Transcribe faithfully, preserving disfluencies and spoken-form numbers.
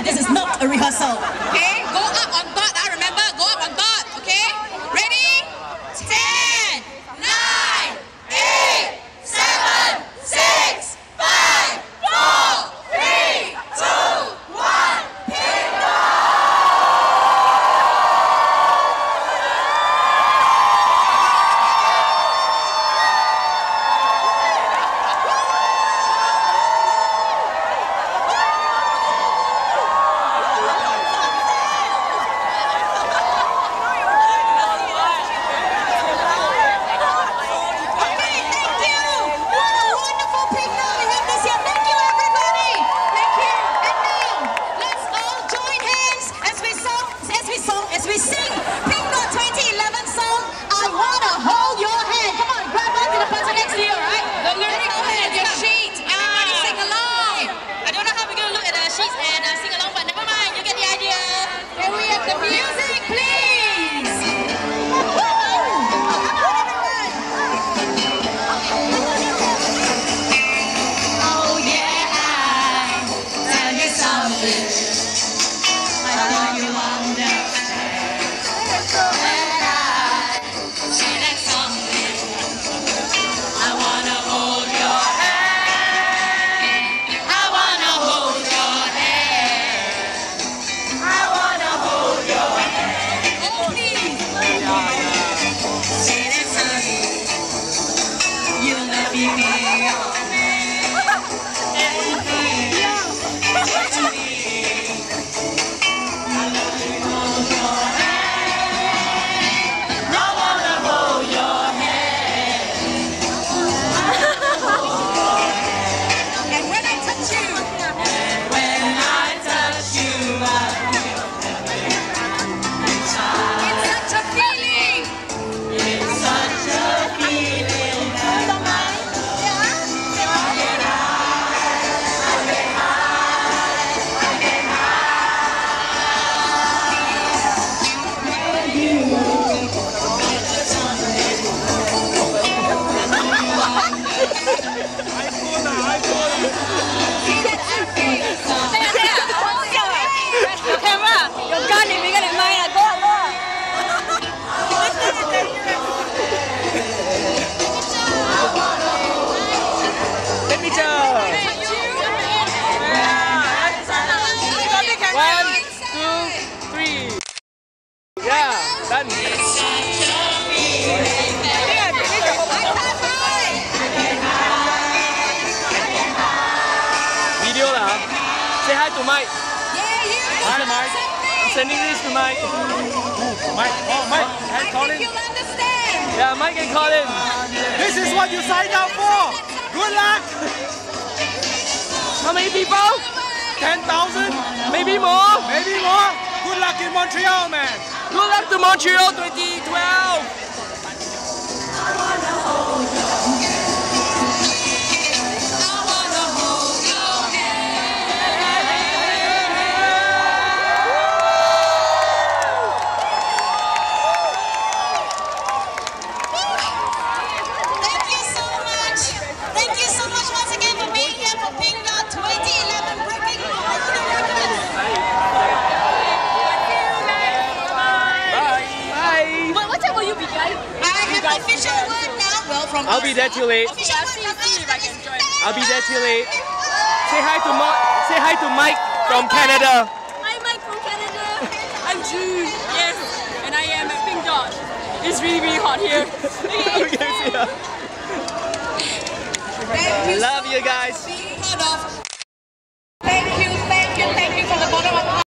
This is not a rehearsal. Okay, go up on dot. I remember, go up on dot. Okay, ready? Ten, nine, eight, seven, six, five, four, three, two, one. As we sing Pinkdot twenty eleven song, I Wanna Hold Your Hand. Come on, grab on to the person next to you, alright? The lyrics are at your sheet. Everybody sing along. I don't know how we're going to look at the sheets and uh, sing along, but never mind, you get the idea. Can we have the music, please? Oh yeah, I tell you something. I know you understand. Video lah. Say hi to Mike. Hi Mike. I'm sending this to Mike. Mike, oh Mike, hi Colin. You'll understand. Yeah, Mike and Colin. This is what you signed up for. Good luck. How many people? ten thousand? Maybe more? Maybe more? Good luck in Montreal, man. Good luck to Montreal twenty twelve. Official word now. Well, from I'll be there too late. Official word from us. If I can join. I'll be there too late. Say hi to Mo Say hi to Mike from hi, Canada. Hi Mike from Canada. I'm June. Yes, and I am at Pinkdot. It's really really hot here. Okay, see ya. I love you guys. Being part of